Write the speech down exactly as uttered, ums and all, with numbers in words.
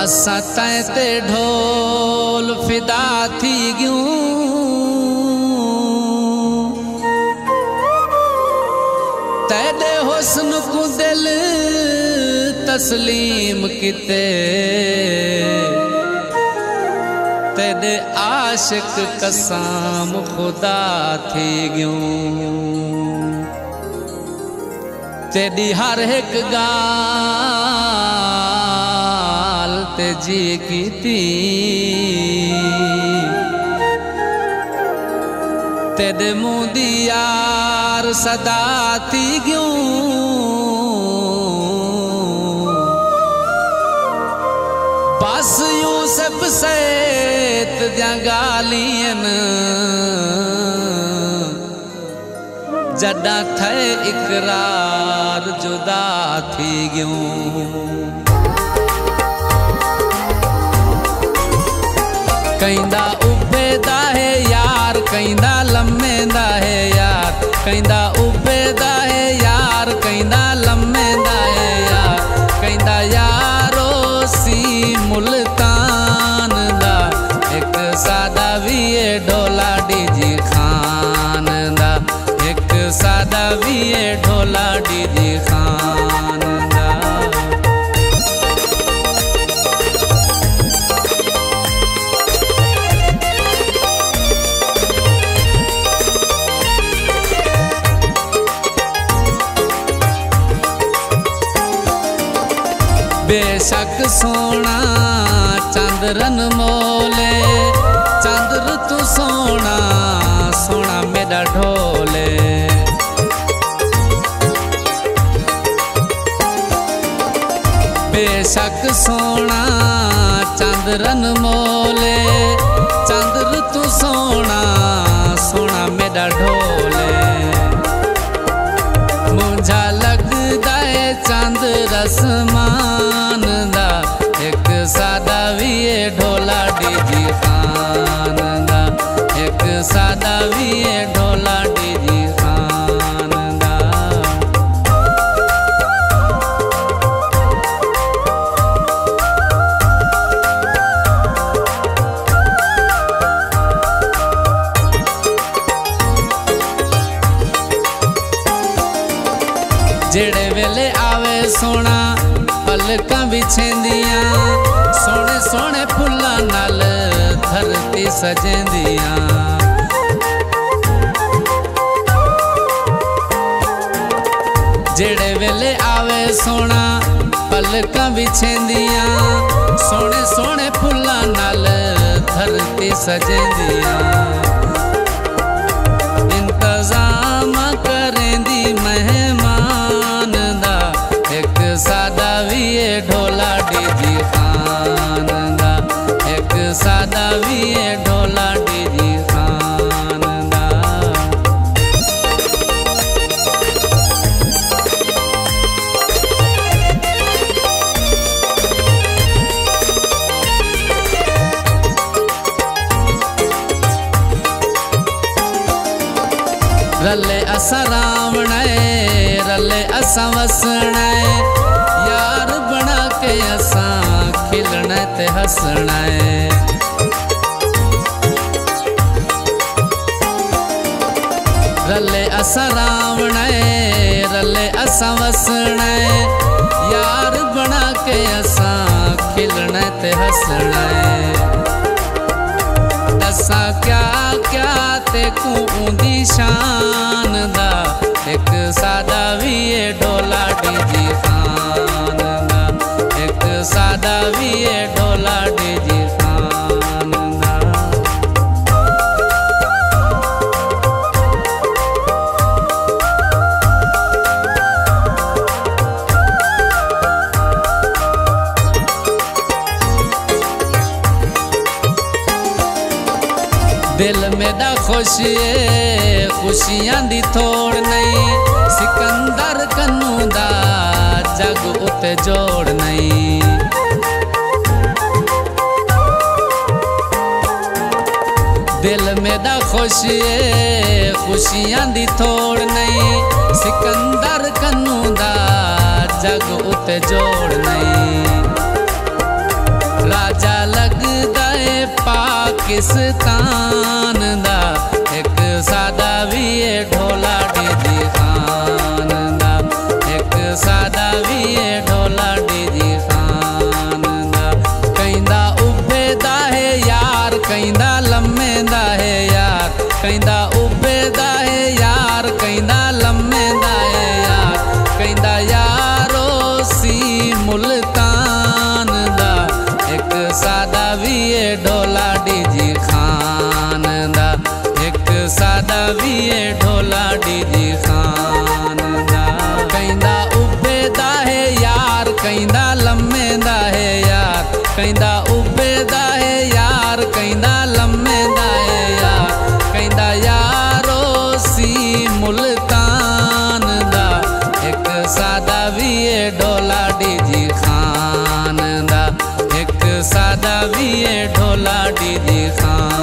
असां तैं ते ढोल फिदा थी गियूं तेरे हुस्न को दिल तस्लीम किते तेरे आशिक कसम खुदा थी गियूं तेरी हर एक गाल ते जी कीती तेरे मुँह दी यार सदा थी गियूं बस यूसुफ सैत दियां गालियन जड़ा थे इकरार जुदा थी गियूं कहिंदा उबेदा है यार कहिंदा लम्मेदा है यार कहिंदा उबेदा है यार कहिंदा लम्मेदा है यार कहिंदा यारो सी मुल्तान दा एक सादा भी है ढोला डीजी खान दा एक सादा भी है ढोला डीजी खान दा बेशक सोना चंद्रन मोले चंद्र तू सोना सोना मेरा ढोले बेशक सोना चंद्रन मोले चंद्र तू सोना सोना मेरा ढोले मुझा लगदा है चंद्र आसमान दा एक सादा भी है ढोला डीजी खान दा एक सादा भी है ढोला डीजी खान दा जेड़े वेले आवे सोना पलकां बिछेंदियां सोने सोने फुल्लां नाल धरती सजेंदियां जेड़े वेले आवे सोना पलकां बिछेंदियां सोने सोने फुल्लां नाल धरती सजेंदियां इंतजाम करेंदी मेहमान दा एक सादा भी है ढोला डीजी खान दा एक सादा भी है ढोला डीजी खान दा रले असा रावण रले असा वसना यार बना के असा खिलना ते हसना रले असा रावण रले असा वसना यार बना के असा खिलना ते हसना दसा क्या क्या ते ऊंदी शान दा एक सादा भी है ढोला डीजी खान दा एक सादा भी है ढोला डीजी खान दा दिल मेरा खुशी है खुशियां दी थोड़ नहीं सिकंदर कन्नू दा जग उते जोड़ नहीं दिल मेरा खुशी है खुशियां दी थोड़ नहीं सिकंदर कन्नू दा जग उते जोड़ नहीं राजा लगदा है पाकिस्तान दा, एक सादा भी है ढोला डीजी खान दा, एक सादा भी है ढोला डीजी खान दा। कहंदा उब्बे दा है यार, कहंदा लम्मे दा है यार, कहंदा उब्बे दा है यार, कहंदा लम्मे दा है यार, कहंदा यारो सी मुल्तान दा, एक सादा भी है ढोला डीजी खान दा, एक सादा भी है ढोला डीजी खान दा। कहंदा उब्बे दा है यार, कहंदा लम्मे दा है यार, कहंदा उब्बे दा है यार, कहंदा लम्मे दा है यार, कहंदा यारो सी मुल्तान दा, एक सादा भी है ढोला डीजी खान दा, एक सादा भी है ढोला डीजी खान।